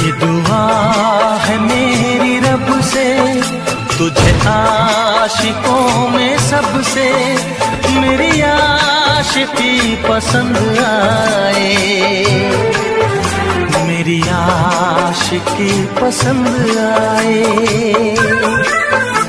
दुआ है मेरी रब से, तुझे आशिकों में सबसे मेरी आशिकी पसंद आए, मेरी आशिकी पसंद आए।